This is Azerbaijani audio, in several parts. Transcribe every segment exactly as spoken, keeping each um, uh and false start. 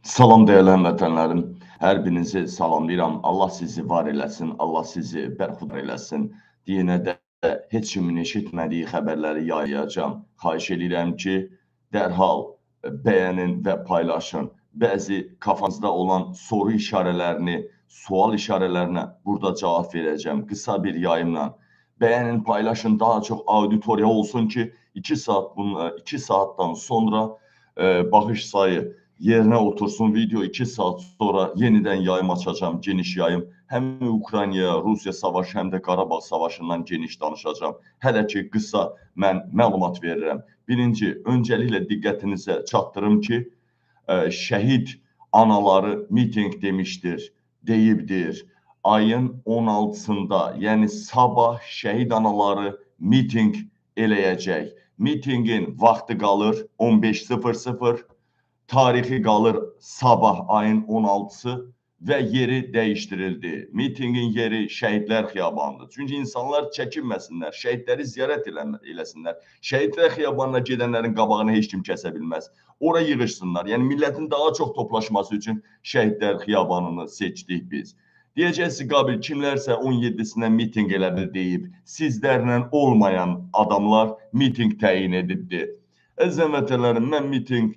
Salam dəyərli həmvətənlərim, hər birinizi salamlayıram. Allah sizi var eləsin, Allah sizi bərxudar eləsin. Yenə də heç kimin eşitmədiyi xəbərləri yayacağam. Xahiş edirəm ki, dərhal bəyənin və paylaşın. Bəzi kafanızda olan soru işarələrini, sual işarələrinə burada cavab verəcəm. Qısa bir yayımla. Bəyənin, paylaşın, daha çox auditoriya olsun ki, iki saat, iki saatdan sonra e, baxış sayı yerinə otursun. Video iki saat sonra yenidən yayım açacağım, geniş yayım. Həm Ukraynaya, Rusiya savaşı, həm də Qarabağ savaşından geniş danışacağım. Hələ ki, qısa mən məlumat verirəm. Birinci, öncəliklə diqqətinizə çatdırım ki, şəhid anaları miting demişdir, deyibdir. Ayın on altısında, yəni sabah şəhid anaları miting eləyəcək. Mitingin vaxtı qalır on beş sıfır sıfır. Tarixi qalır sabah ayın on altısı və yeri dəyişdirildi. Mitingin yeri Şəhidlər Xiyabanıdır. Çünki insanlar çəkinməsinlər, şəhidləri ziyarət eləsinlər. Şəhidlər Xiyabanına gedənlərin qabağını heç kim kəsə bilməz. Ora yığışsınlar. Yəni millətin daha çox toplaşması üçün Şəhidlər Xiyabanını seçdik biz. Deyəcəksiniz, Qabil, kimlərsə on yeddisinə miting elədi deyib, sizlərlə olmayan adamlar miting təyin edibdi. Əziz həmvətənlərim, mən miting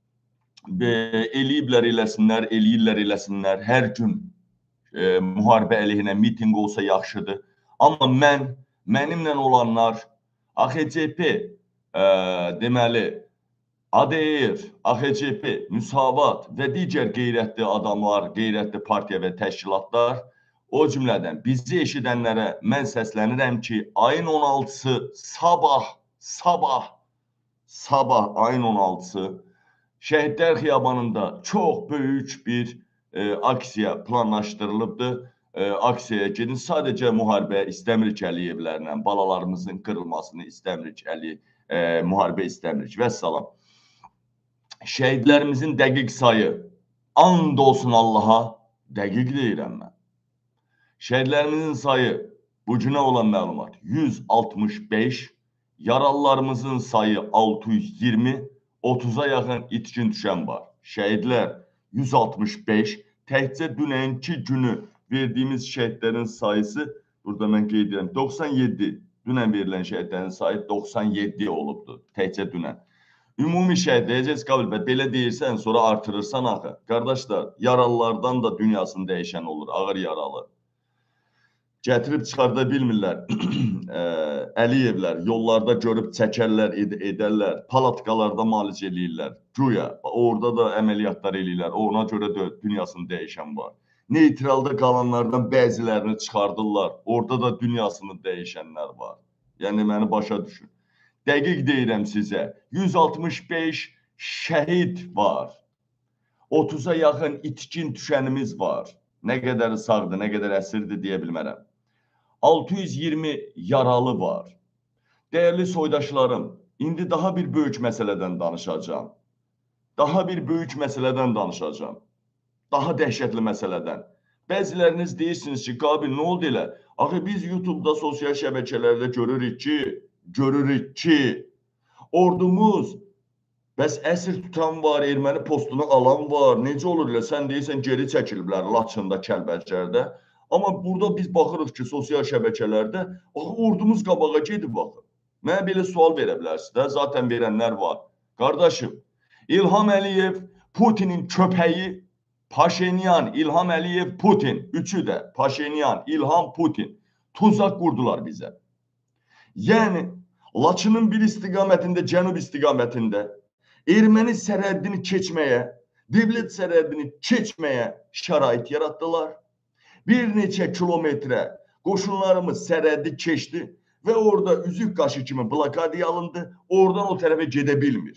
eləyiblər eləsinlər, eləyirlər eləsinlər. Hər gün e, müharibə əleyhinə miting olsa yaxşıdır. Amma mən, mənimlə olanlar, A X C P, e, deməli, A D R, A X C P, Müsavat və digər qeyrətli adamlar, qeyrətli partiya və təşkilatlar, o cümlədən bizi eşidənlərə mən səslənirəm ki, ayın on altısı sabah, sabah, sabah ayın on altısı Şəhidlər Xiyabanında çox böyük bir e, aksiya planlaşdırılıbdır. E, aksiyaya gedin. Sadəcə müharibə istəmirik Əliyevlərlə, balalarımızın qırılmasını istəmirik, Əli, e, müharibə istəmirik. Vəssalam. Şəhidlərimizin dəqiq sayı, and olsun Allaha, dəqiq deyirəm mən. Şəhidlərimizin sayı, bu günə olan məlumat, yüz altmış beş, yaralılarımızın sayı altı yüz iyirmi, otuza yaxın itkin düşən var. Şəhidlər yüz altmış beş, təkcə dünənki günü verdiyimiz şəhidlərin sayısı, burada mən qeyd edirəm, doxsan yeddi, dünən verilən şəhidlərin sayı doxsan yeddi olubdur, təkcə dünən. Ümumi şəhid deyəcəz, Qabil bəy, belə deyirsən, sonra artırırsan axı. Qardaşlar, yaralılardan da dünyasını dəyişən olur, ağır yaralı. Gətirib çıxarda bilmirlər, Əliyevlər, yollarda görüb çəkərlər, ed edərlər, palatkalarda müalicə eləyirlər, güya, orada da əməliyyatlar eləyirlər, ona görə də dünyasını dəyişən var. Neytralda qalanlardan bəzilərini çıxardırlar, orada da dünyasını dəyişənlər var. Yəni, məni başa düşün. Dəqiq deyirəm sizə, yüz altmış beş şəhid var, otuza yaxın itkin düşənimiz var. Nə qədəri sağdır, nə qədər əsirdir deyə bilmərəm. altı yüz iyirmi yaralı var. Dəyərli soydaşlarım, indi daha bir böyük məsələdən danışacağım. Daha bir böyük məsələdən danışacağım. Daha dəhşətli məsələdən. Bəziləriniz deyirsiniz ki, Qabil, nə oldu elə? Axı biz YouTube'da, sosial şəbəkələrdə görürük ki, görürük ki, ordumuz, bəs əsir tutan var, erməni postunu alan var, necə olur elə? Sən deyirsən, geri çəkiliblər Laçında, Kəlbəcərdə. Amma burada biz baxırıq ki, sosial şəbəkələrdə, axı, ordumuz qabağa gedib baxır. Mənə belə sual verə bilərsiniz də, zaten verənlər var. Qardaşım, İlham Əliyev, Putinin köpəyi, Paşinyan, İlham Əliyev, Putin, üçü də, Paşinyan, İlham, Putin, tuzaq qurdular bizə. Yəni, Laçının bir istiqamətində, cənub istiqamətində, erməni sərhəddini keçməyə, devlet sərhəddini keçməyə şərait yaratdılar. Bir neçə kilometrə qoşunlarımız sərhəddi keçdi və orada üzük qaşı kimi blokadiya alındı, oradan o tərəfə gedə bilmir.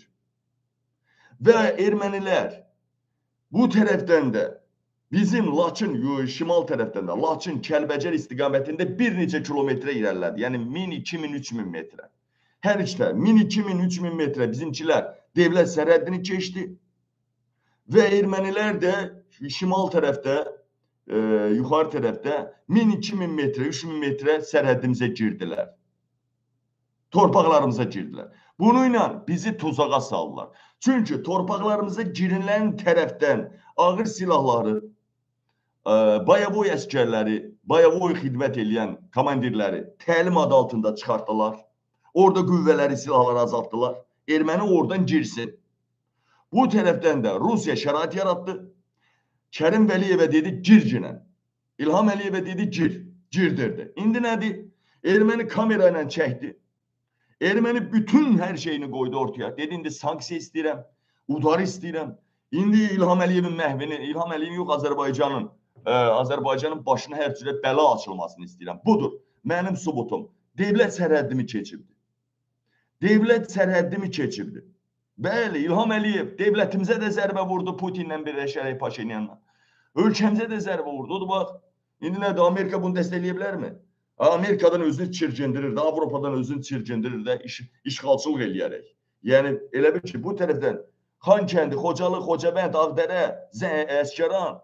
Və ermənilər bu tərəfdən də bizim Laçın, şimal tərəfdən də Laçın, Kəlbəcər istiqamətində bir neçə kilometrə irəlilədi. Yəni min, iki min, üç min metrə. Hər ikdə min, iki min, üç min metrə bizimkilər devlet sərhəddini keçdi və ermənilər də şimal tərəfdə, e, yuxarı tərəfdə min, iki min metrə, üç min metrə sərhəddimizə girdilər. Torpaqlarımıza girdilər. Bununla bizi tuzağa saldılar. Çünkü torpaqlarımıza girilən tərəfdən ağır silahları, e, Bayavoy əsgərləri, Bayavoy xidmət edən komandirləri təlim adı altında çıxartdılar. Orada qüvvələri, silahları azaltdılar. Erməni oradan girsin. Bu tərəfdən də Rusiya şərait yarattı. Kərim Vəliyevə dedi gir ginən. İlham Əliyevə dedi gir. Girdirdi. İndi nədir? Erməni kamera ilə çəkdi. Erməni bütün hər şeyini qoydu ortaya. Dedi indi sanksiya istəyirəm, udar istəyirəm. İndi İlham Əliyevin məhvini, İlham Əliyevin yox Azərbaycanın, e, Azərbaycanın başına hər cürə bəla açılmasını istəyirəm. Budur. Mənim subutum. Devlət sərhəddimi keçibdi. Devlət sərhəddimi keçibdi. Bəli, İlham Əliyev devlətimizə də zərbə vurdu Putinlə birləşərək Paşinyanla. Ölkəmizə də zərbə vurdu. Odur bax, indi nədir? Amerika bunu dəstəkləyə bilərmi? Amerikadan özünü çirkindirir də, Avropadan özünü çirkindirir də, iş, işğalçılıq eləyərək. Yəni, elə bir ki, bu tərəfdən Xankəndi, Xocalı, Xocavənd, Ağdərə, Əsgəran,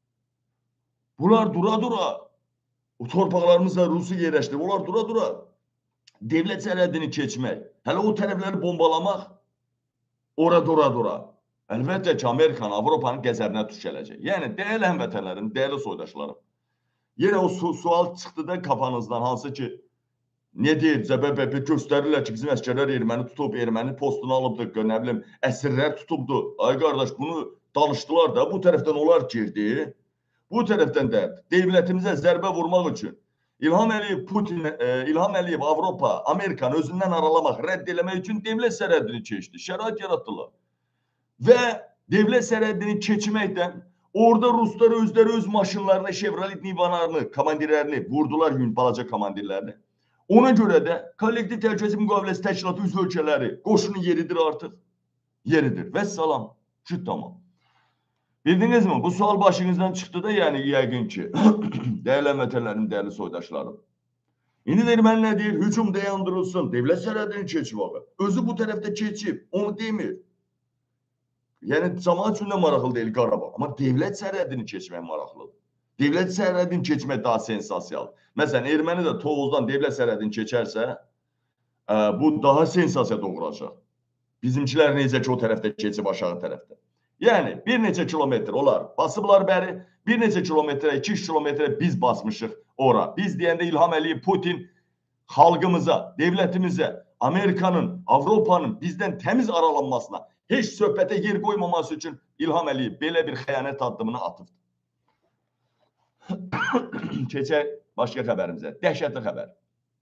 bunlar dura-dura, o torpaqlarımızla Rusu yerləşdirib, onlar dura-dura devlət sərhədini keçmək, hələ o tərəfləri bombalamaq, ora dura-dura. Əlbəttə ki, Amerikanın, Avropanın qəzəbinə tuş gələcək. Yəni, dəyərli həmvətənlərim, dəyərli soydaşlarım, yenə o su sual çıxdı da kafanızdan, hansı ki, ne deyir, zəbəbəbə göstərirlər ki, bizim əskərlər erməni tutub, erməni postunu alıbdır, nə bilim, əsirlər tutubdur. Ay qardaş, bunu danışdılar da, bu tərəfdən onlar girdi. Bu tərəfdən də devlətimizə zərbə vurmaq üçün İlham Əliyev, Putin, e, İlham Əliyev, Avropa, Amerikanı özündən aralamaq, rədd eləmək üçün devlət sərhədini keçdi, şərait yaratdılar. Və devlət sərhədini keçməkdən orada Ruslar özləri öz maşınlarına, Chevrolet Nivanlarını, komandirlərini vurdular, yün balaca komandirlərini. Ona görə də kollektiv təhlükəsizlik müqaviləsi təşkilatı üzv ölkələri qoşunun yeridir artıq. Yeridir. Və salam. Şüt tamam. Bildiniz mi? Bu sual başınızdan çıxdı da, yəni yəqin ki, dəyərli həmvətənlərim, dəyərli soydaşlarım. İndi də erməni nə deyir? Hücum dayandırılsın, devlət sərhədini keçib ağa. Özü bu tərəfdə keçib, onu demir. Yəni, cəmaət üçün də maraqlı deyil Qarabağ. Amma devlət sərhədini keçmək maraqlıdır. Devlət sərhədini keçmək daha sensasiyalıdır. Məsələn, erməni də Tovuzdan devlət sərhədini keçərsə, ə, bu daha sensasiya doğuracaq. Bizimkilər necə ki, o tərəfdə keçib aşağı tərəfdə. Yəni, bir neçə kilometr olar basıblar bəri, bir neçə kilometrə, iki üç kilometrə biz basmışıq ora. Biz deyəndə İlham Əliyev, Putin xalqımıza, devlətimizə, Amerikanın, Avropanın bizdən təmiz aralanmasına, heç söhbətə yer qoymaması üçün İlham Əliyev belə bir xəyanət addımını atıbdır. Keçək başqa xəbərimizə. Dəhşətli xəbər.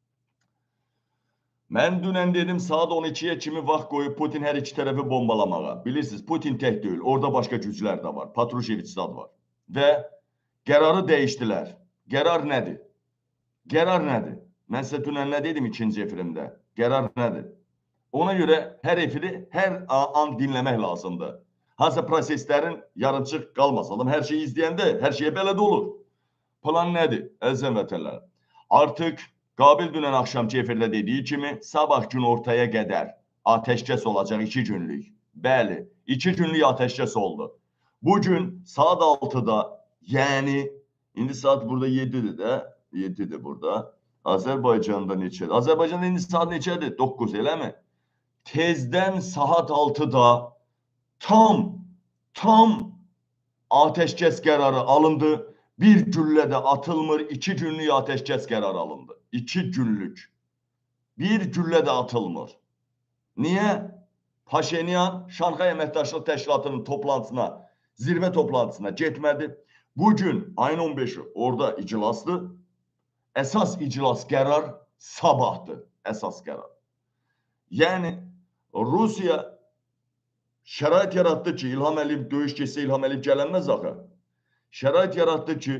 Mən dünən dedim, saat on ikiyə kimi vaxt qoyub Putin hər iki tərəfi bombalamağa. Bilirsiniz, Putin tək deyil, orada başqa güclər də var. Patrusheviç zad var. Və qərarı dəyişdilər. Qərar nədir? Qərar nədir? Mən sizə dünən nə dedim ikinci efirimdə? Qərar nədir? Ona görə hər efiri hər an dinləmək lazımdır. Hansısa proseslərin yarımçıq qalmaz. Adam hər şeyi izləyəndə hər şeyə belə də olur. Plan nədir? Əziz həmvətənlər. Artıq Qabil dünən axşamki efirdə dediyi kimi, sabah gün ortaya qədər ateşkəs olacaq iki günlük. Bəli, iki günlük ateşkəs oldu. Bugün saat altıda, yəni, indi saat burada yedidir də, yedidir burada. Azərbaycanda neçədir? Azərbaycanda indi saat neçədir? doqquz, eləmi? Tezdən saat altıda tam, tam ateşkəs qərarı alındı. Bir güllə də atılmır, iki günlük ateşkəs qərarı alındı. İki günlük. Bir güllə də atılmır. Niyə? Paşinyan Şanxay Əməkdaşlıq Təşkilatının toplantısına, zirvə toplantısına getmədi. Bugün ayın on beşi orada iclasdır. Əsas iclas qərar sabahdır. Əsas qərar. Yəni Rusiya şərait yaratdı ki, İlham Əliyev döyüş keçsə İlham Əliyev gələnməz axı. Şərait yaratdı ki,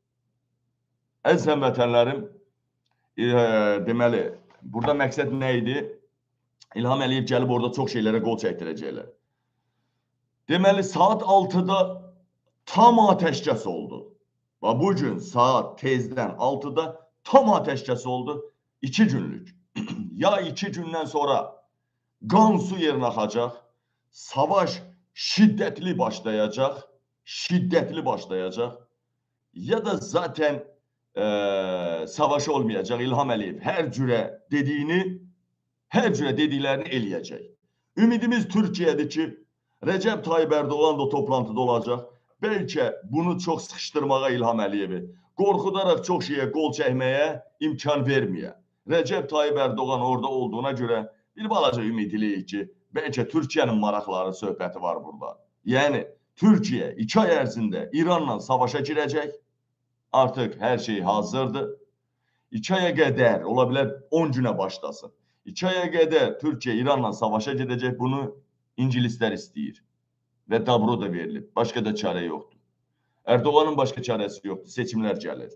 əziz həmvətənlərim, e, deməli, burada məqsəd nə idi? İlham Əliyev gəlib orada çox şeylərə qol çəkdirəcəklər. Deməli, saat altıda tam ateşkəs oldu. Və bugün saat tezdən altıda tam ateşkəs oldu. İki günlük. Ya iki gündən sonra qan su yerinə axacaq, savaş şiddətli başlayacaq, şiddətli başlayacaq ya da zaten e, savaş olmayacaq. İlham Əliyev hər cürə dediyini, hər cürə dediklərini eləyəcək. Ümidimiz Türkiyədir ki, Recep Tayyip Erdoğan da o toplantıda olacaq. Belki bunu çok sıkıştırmağa İlham Əliyevi, qorxudaraq çox şeyə qol çəkməyə imkan verməyə. Recep Tayyip Erdoğan orada olduğuna göre bir balaca ümidliyik ki, belki Türkiye'nin maraqları söhbəti var burada. Yani Türkiye iki ay ərzində İranla savaşa girecek. Artık her şey hazırdır. İki aya kadar, olabilir on güne başlasın. İki aya kadar Türkiye İranla savaşa gidecek. Bunu İngilisler istəyir. Ve dabro da verilib. Başka da çare yoktur. Erdoğan'ın başka çaresi yoktur. Seçimler gelir.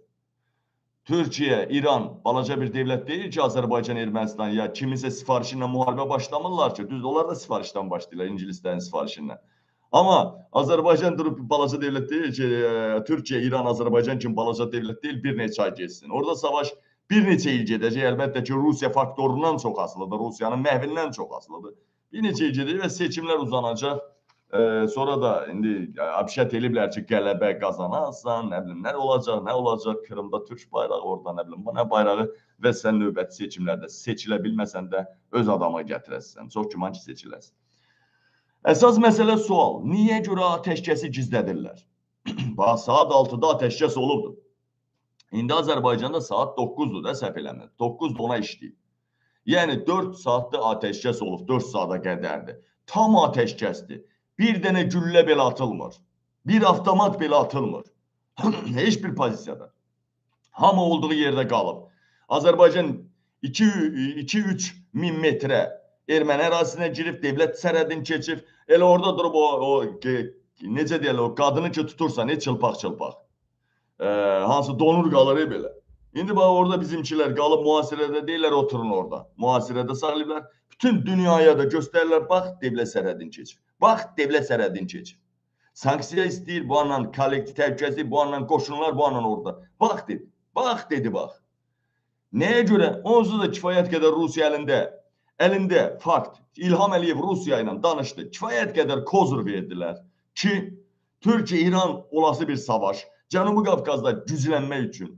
Türkiye, İran balaca bir devlet değil ki Azerbaycan, Ermənistan ya kiminsə sifarişinlə müharibə başlamırlar ki. Düz onlar da sifarişdən başlayırlar, İngilislərin sifarişindən. Ama Azerbaycan durup balaca devlet değil ki, e, Türkiye, İran, Azerbaycan için balaca devlet değil, bir neçə ay geçsin. Orada savaş bir neçə il gedəcək. Əlbəttə ki, Rusiya faktorundan çox asılıdır, Rusiyanın məhvindən çox asılıdır. Bir neçə il gedəcək və seçimlər uzanacaq. Ee, sonra da indi abşət eliblər ki, qələbə qazanarsan, nə bilim, nə olacaq, nə olacaq, Kırımda Türk bayrağı, orada nə bilim, nə bayrağı və sən növbəti seçimlərdə seçilə bilməsən də öz adama gətirəsən. Çox güman ki, seçiləsən. Əsas məsələ sual, niyə görə ateşkəsi gizlədirlər? Bax, saat altıda ateşkəs olubdur. İndi Azərbaycanda saat doqquzdur da, səhv eləmir. doqquzda ona işləyib. Yəni dörd saatda ateşkəs olub, dörd saata qədərdir. Tam ateşkəsdir. Bir dənə güllə belə atılmır. Bir avtomat belə atılmır. Heç bir pozisiyada. Hamı olduğu yerdə qalıb. Azərbaycan iki üç min metrə erməni ərazisinə girib, devlət sərhədini keçib. Elə orada durub o, o necə deyirlər, o qadını ki tutursan, heç çılpaq-çılpaq. Ee, hansı donur qalır belə. İndi bax orada bizimkilər qalıb mühasirədə deyirlər, oturun orada. Mühasirədə saxlayıblar. Bütün dünyaya da göstərirlər, bax devlət sərhədini keçib. Bax devlət sərhədini keçib. Sanksiya istəyir, bu anla kollektiv təhlükəsizlik, bu anla qoşunlar, bu anla orada. Bax dedi, bax dedi, bax. Nəyə görə? Onsuz da kifayət qədər Rusiya əlində, əlində fakt. İlham Əliyev Rusiya ilə danışdı. Kifayət qədər kozur verdilər ki, Türkiye-İran olası bir savaş, Cənubi Qafqazda güclənmək üçün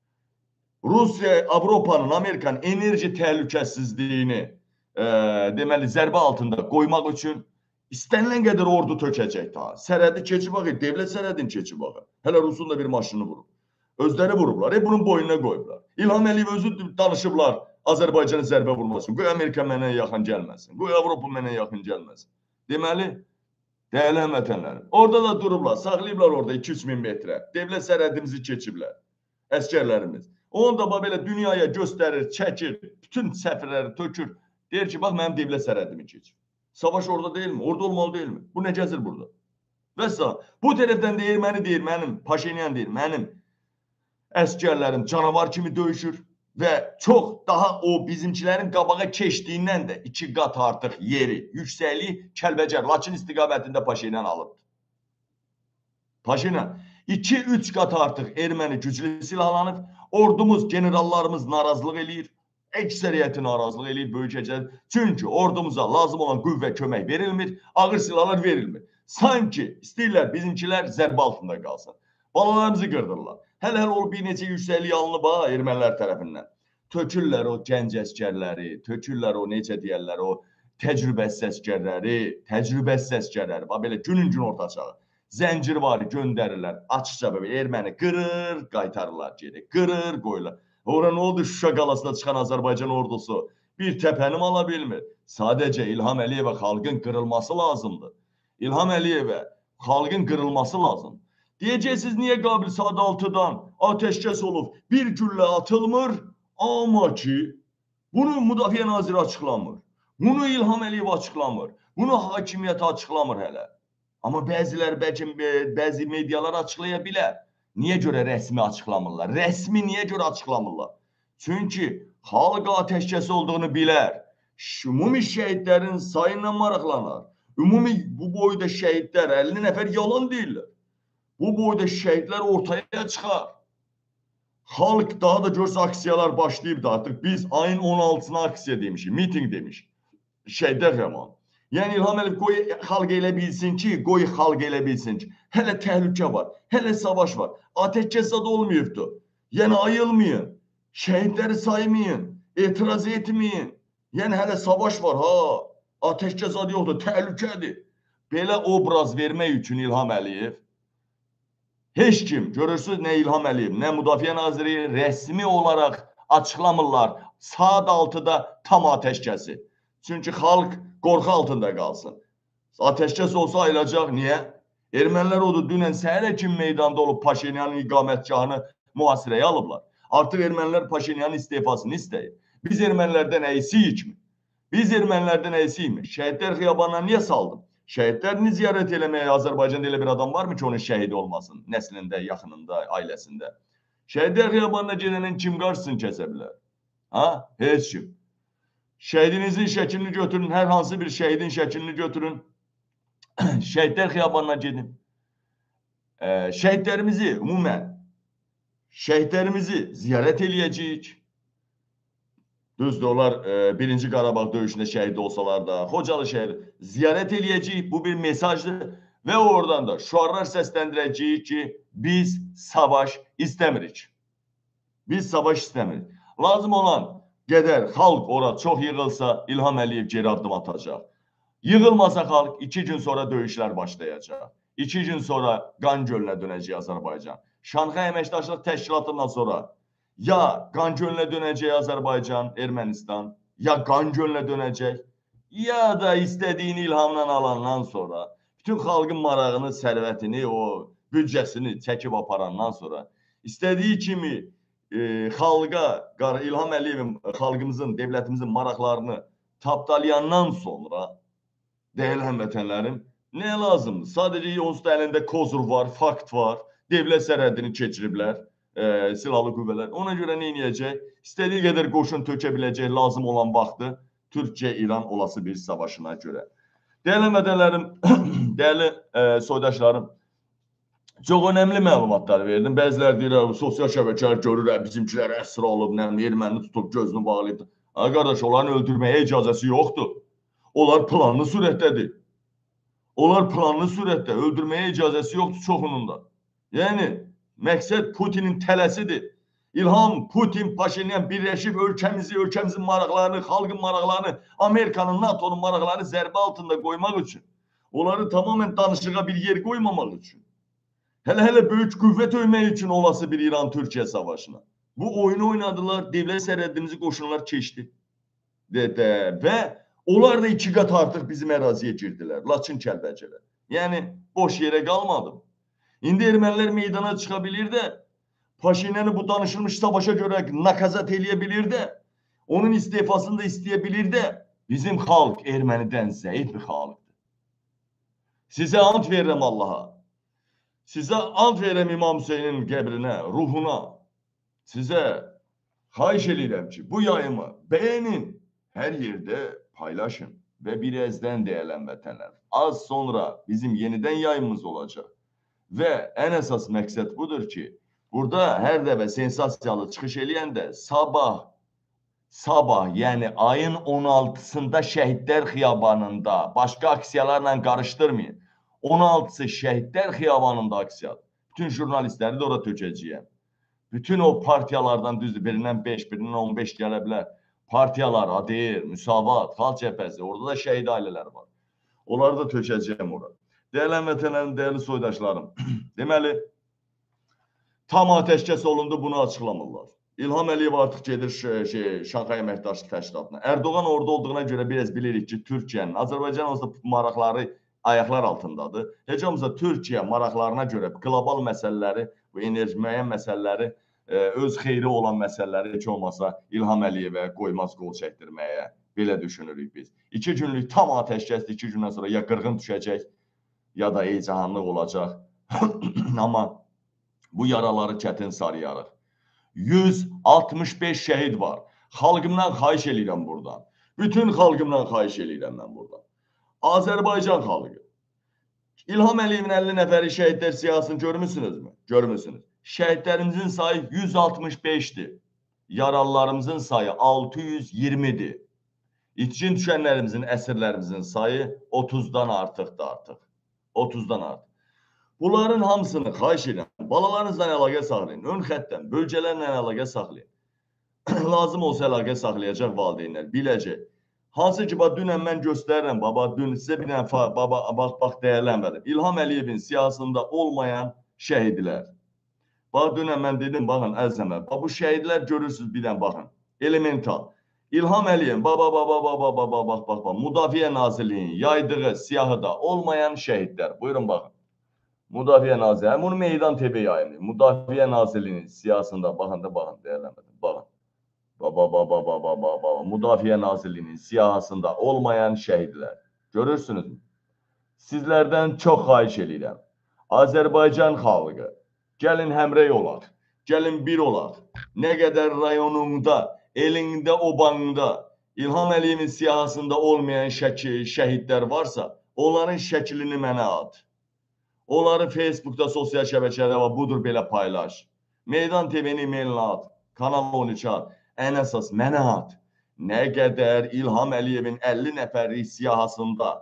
Rusiya, Avropanın, Amerikanın enerji təhlükəsizliyini e, deməli zərbə altında qoymaq üçün istənilən qədər ordu tökəcək daha. Sərhədi keçib baxır, devlət sərhədini keçib baxır. Hələ Rusun da bir maşını vurub. Özləri vurublar, e, bunun boynuna qoyublar. İlham Əliyev özü danışıblar Azərbaycanı zərbə vurmasın. Qoy Amerika mənə yaxın gəlməsin. Qoy Avropa mənə yaxın gəlməsin. Deməli, dəyərli həmvətənlərim, orada da durublar, saxlayıblar orada iki üç min metrə. Devlət sərhədimizi keçiblər, əskərlərimiz. Onu da belə dünyaya göstərir, çəkir, bütün səfirləri tökür. Deyir ki, bax, mənim devlət sərhədimi keçir. Savaş orada deyilmi? Orada olmalı deyilmi? Bu nə gəzir burada? Və sağ, bu tərəfdən deyir, məni deyir, mənim, Paşinyan deyir, mənim əskərlərim canavar kimi döyüşür və çox daha o bizimkilərin qabağa keçdiyindən də iki qat artıq yeri, yüksəkliyi Kəlbəcər, Laçın istiqamətində Paşinyan alıbdır. Paşinyan iki üç qat artıq erməni güclü silahlanıb, ordumuz, generallarımız narazılıq eləyir, əksəriyyəti narazılıq eləyir, böyük əcəl. Çünki ordumuza lazım olan qüvvə kömək verilmir, ağır silahlar verilmir. Sanki istəyirlər bizimkilər zərbə altında qalsın. Balalarımızı qırdırırlar. Hələ-hələ o bir neçə yüksəkliyi alınıb ha, ermənilər tərəfindən. Tökürlər o gənc əskərləri, tökürlər o necə deyərlər, o təcrübəsiz əskərləri, təcrübəsiz əskərləri. Bax, belə günün gün orta çağı. Zəncir var, göndərirlər, açıqca belə erməni qırır, qaytarırlar geri, qırır, qoyurlar. Ora nə oldu? Şuşa qalasına çıxan Azərbaycan ordusu bir təpənim ala bilmir. Sadəcə İlham Əliyevə xalqın qırılması lazımdır. İlham Əliyevə xalqın qırılması lazımdır. Deyəcəksiniz, niyə qabil saat altıdan ateşkəs olub, bir güllə atılmır, amma ki, bunu Müdafiə Naziri açıqlamır, bunu İlham Əliyev açıqlamır, bunu hakimiyyət açıqlamır hələ. Amma bəzilər, bəlkə bəzi medialar açıqlaya bilər. Niyə görə rəsmi açıqlamırlar? Rəsmi niyə görə açıqlamırlar? Çünki xalq ateşkəsi olduğunu bilər. Ümumi şəhidlərin sayından maraqlanar. Ümumi bu boyda şəhidlər, əlli nəfər yalan deyirlər. Bu boyda şəhidlər ortaya çıxar. Xalq daha da görsə aksiyalar başlayıb da artıq biz ayın on altısına aksiya demişik, miting demişik. Şəhidlər qəmanı. Yəni İlham Əliyev qoy xalq elə bilsin ki, qoy xalq elə bilsin ki, hələ təhlükə var, hələ savaş var, ateşkəs zad olmayıbdır. Yəni ayılmayın, şəhidləri saymayın, etiraz etməyin. Yəni hələ savaş var, ha, ateşkəs zad yoxdur, təhlükədir. belə obraz vermək üçün İlham Əliyev, heç kim, görürsünüz nə İlham Əliyev, nə Müdafiə Naziri rəsmi olaraq açıqlamırlar saat altıda tam atəşkəsi. Çünki xalq qorxu altında qalsın. Atəşkəs olsa ayılacaq, niyə? Ermənilər odur, dünən səhərə kimi meydanda olub Paşinyanın iqamətgahını mühasirəyə alıblar. Artıq ermənilər Paşinyanın istefasını istəyir. Biz ermənilərdən əysiyik mi? Biz ermənilərdən əysiyik mi? Şəhidlər xiyabanına niyə saldım? Şəhidlərini ziyarət eləməyə Azərbaycanda elə bir adam varmı ki, onun şəhidi olmasın? Nəslində, yaxınında, ailəsində. Şəhidlər xiyabanına gedənin kim qarşısını kəsə bilər? Ha? Heç kim. Şəhidinizin şəklini götürün, hər hansı bir şəhidin şəklini götürün. Şəhidlər xiyabanına gedin. Ee, şəhidlərimizi ümumən, şəhidlərimizi ziyarət eləyəcəyik. Düzdür, onlar e, birinci Qarabağ döyüşündə şəhid olsalar da, Xocalı şəhəri ziyarət eləyəcəyik. Bu bir mesajdır və oradan da şüarlar səsləndirəcəyik ki, biz savaş istəmirik. Biz savaş istəmirik. Lazım olan qədər xalq ora çox yığılsa, İlham Əliyev geri addım atacaq. Yığılmasa xalq, iki gün sonra döyüşlər başlayacaq. İki gün sonra qan gölünə dönəcək Azərbaycan. Şanxay Əməkdaşlıq Təşkilatından sonra ya qan gölünə dönəcək Azərbaycan, Ermənistan, ya qan gölünə dönəcək, ya da istədiyini ilhamdan alandan sonra, bütün xalqın marağını, sərvətini, o büdcəsini çəkib aparandan sonra, istədiyi kimi e, xalqa, İlham Əliyevin, xalqımızın, devlətimizin maraqlarını tapdalayandan sonra, dəyərli həmvətənlərim, nə lazımdır? Sadəcə onsuz da əlində kozur var, fakt var, devlət sərhədini keçiriblər. E, silahlı qüvvələr. Ona görə nə edəcək? İstədiyi qədər qoşun tökə biləcək lazım olan vaxtı Türkiyə-İran olası bir savaşına görə. Dəyərli vətənlərim, dəyərli e, soydaşlarım, çox önəmli məlumatlar verdim. Bəziləri deyir, sosial şəbəkələr görür, bizimkilər əsir olub, erməni tutub, gözünü bağlayıb. Ay qardaş, onların öldürməyə icazəsi yoxdur. Onlar planlı sürətdədir. Onlar planlı sürətdə, öldürməyə icazəsi yoxdur çoxunun da. Yəni, məqsəd Putinin tələsidir. İlham, Putin, Paşinyan birləşib ölkəmizi, ölkəmizin maraqlarını, xalqın maraqlarını, Amerikanın, NATO'nun maraqlarını zərbə altında qoymaq üçün, onları tamamen danışığa bir yer qoymamaq üçün, hələ-hələ böyük qüvvət öymək üçün olası bir İran-Türkiyə savaşına. Bu oyunu oynadılar, devlet sərhədimizi qoşunlar keçdi. Və onlar da iki qat artıq bizim əraziyə girdilər, Laçın, Kəlbəcərə. Yəni, boş yerə qalmadım. İndi ermənilər meydana çıxa bilir də, Paşinyanı bu danışılmış savaşa görə nakazat eləyə bilir də, onun istifasını da istəyə bilir də, bizim xalq ermənidən zəif bir xalqdır. Sizə ant verirəm Allaha, sizə ant verirəm İmam Hüseynin qəbrinə, ruhuna, sizə xahiş edirəm ki, bu yayımı bəyənin, hər yerdə paylaşın və bir əzdən deyələn vətənlər. Az sonra bizim yenidən yayımımız olacaq. Və ən əsas məqsəd budur ki, burada hər dəfə sensasiyalı çıxış eləyəndə sabah, sabah, yəni ayın on altısında Şəhidlər Xiyabanında, başqa aksiyalarla qarışdırmayın. on altısı Şəhidlər Xiyabanında aksiyadır. Bütün jurnalistləri də ora tökəcəyəm. Bütün o partiyalardan düzdür, birindən beş, birindən on beş gələ bilər. Partiyalar, A D R, Müsavat, Xalq Cəbhəsi, orada da şəhid ailələri var. Onları da tökəcəyəm ora. Dəyərli vətənlərim, dəyərli soydaşlarım, deməli, tam atəşkəs olundu, bunu açıqlamırlar. İlham Əliyev artıq gedir şey, Şanxay Əməkdaşlıq Təşkilatına. Erdoğan orada olduğuna görə biraz bilirik ki, Türkiyənin, Azərbaycan olsa maraqları ayaqlar altındadır. Heç olmasa Türkiyə maraqlarına görə qlobal məsələləri, bu enerji müəyyən məsələləri, öz xeyri olan məsələləri heç olmasa İlham Əliyevə qoymaz qol çəkdirməyə, belə düşünürük biz. İki günlük tam atəşkəsdir, iki gündən sonra ya qırğın düşəcək, ya da heyecanlıq olacaq. Amma bu yaraları çətin sarıyarıq. yüz altmış beş şəhid var. Xalqımdan xahiş edirəm buradan. Bütün xalqımdan xahiş edirəm mən buradan. Azərbaycan xalqı. İlham Əliyevin əlli nəfəri şəhidlər siyasını görmüsünüzmü? Görmüsünüz. Şəhidlərimizin sayı yüz altmış beşdir. Yaralılarımızın sayı altı yüz iyirmidir. İçkin düşənlərimizin, əsirlərimizin sayı otuzdan artıqdır artıq. otuzdan artıq. Bunların hamısını xahiş edirəm. Balalarınızla əlaqə saxlayın. Ön xəttdən, bölgələrlə əlaqə saxlayın. Lazım olsa əlaqə saxlayacaq valideynlər, biləcək. Hansı ki, bax, dünən mən göstərirəm, baba, dün sizə bir dənə, baba, bax, bax, dəyərlənmədim. İlham Əliyevin siyasında olmayan şəhidlər. Bax, dünən mən dedim, baxın, əzəmə, bax, bu şəhidlər görürsünüz, bir dənə, baxın, elemental. İlham Əliyevin, baba, baba, baba, baba, bax, bax, bax, Müdafiə Nazirliyinin yaydığı siyahıda olmayan şəhidlər. Buyurun, baxın. Müdafiə Nazirliyi, bunu Meydan T V yayınlayır. Müdafiə Nazirliyinin siyasında, baxın da, baxın, dəyərlənmədim, baxın. Baba, baba, baba, baba, Müdafiə Nazirliyinin siyahısında olmayan şəhidlər. Görürsünüzmü? Sizlərdən çox xahiş edirəm. Azərbaycan xalqı, gəlin həmrəy olaq, gəlin bir olaq. Nə qədər rayonunda, elində, obanda İlham Əliyevin siyahısında olmayan şəkil, şəhidlər varsa, onların şəklini mənə at. Onları Facebookda, sosial şəbəkədə var, budur belə paylaş. Meydan T V-nin emailinə at, Kanal on üç at. Ən əsas mənə at. Nə qədər İlham Əliyevin əlli nəfərlik siyahısında,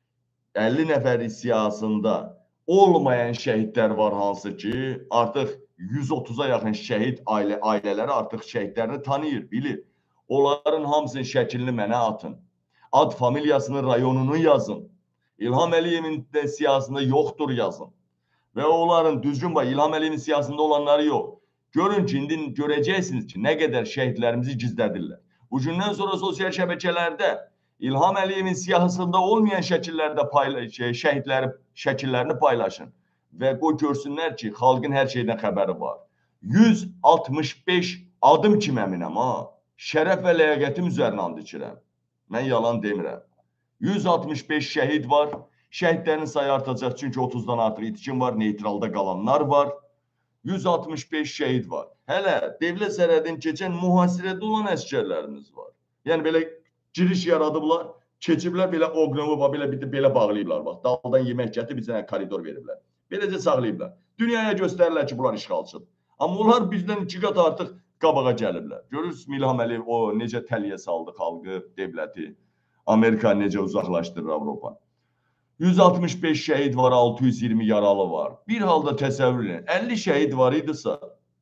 əlli nəfərlik siyahısında olmayan şəhidlər var, hansı ki, artıq yüz otuz'a yaxın şəhid ailə, ailələri artıq şəhidlərini tanıyır, bilir. Onların hamısının şəklini mənə atın. Ad familiyasını, rayonunu yazın. İlham Əliyevin də siyasında yoxdur yazın. Və onların düzgün var, İlham Əliyevin siyasında olanları yox. Görün ki, indi görəcəksiniz ki, nə qədər şəhidlərimizi gizlədirlər. Bugündən sonra sosial şəbəkələrdə İlham Əliyevin siyahısında olmayan şəkillərdə paylaş, şəhidləri, şəkillərini paylaşın. Və qoy görsünlər ki, xalqın hər şeydən xəbəri var. yüz altmış beş adım kimi əminəm, ha. Şərəf və ləyaqətim üzərinə and içirəm. Mən yalan demirəm. yüz altmış beş şəhid var. Şəhidlərin sayı artacaq, çünki otuzdan artıq itkin var, neytralda qalanlar var. yüz altmış beş şəhid var. Hələ dövlət sərhədini keçən mühasirədə olan əsgərlərimiz var. Yəni belə giriş yaradıblar, keçiblər belə oqnovu, belə, belə bağlayıblar. Bax, daldan yemək gətirib bizə koridor veriblər. Beləcə saxlayıblar. Dünyaya göstərirlər ki, bunlar işğalçıdır. Amma onlar bizdən iki qat artıq qabağa gəliblər. Görürsünüz, İlham Əliyev o necə təliyə saldı xalqı, dövləti. Amerika necə uzaqlaşdırır Avropa. yüz altmış beş şəhid var, altı yüz iyirmi yaralı var. Bir halda təsəvvür edin, əlli şəhid var idisə,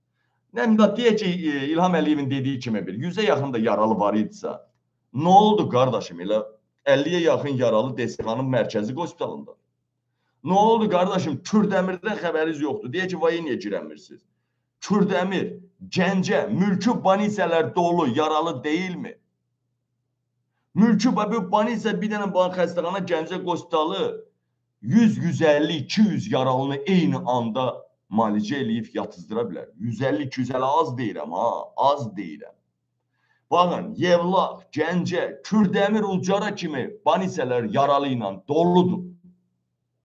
nəmdə deyək ki, İlham Əliyevin dediyi kimi bir, yüzə yaxın da yaralı var idisə, nə oldu qardaşım, elə əlliyə yaxın yaralı Desixanın mərkəzi hospitalında? Nə oldu qardaşım, Kürdəmirdən xəbəriz yoxdur, deyək ki, vay niyə girəmirsiniz? Kürdəmir, Gəncə, mülki banisələr dolu, yaralı deyilmi? Mülki banisə bir dənə xəstəxana Gəncə hospitalı yüz, yüz əlli, iki yüz yaralını eyni anda müalicə eləyib yatızdıra bilər. yüz əlli, iki yüz əlli az deyirəm, ha, az deyirəm. Baxın, Yevlax, Gəncə, Kürdəmir, Ucara kimi banisələr yaralı ilə doludur.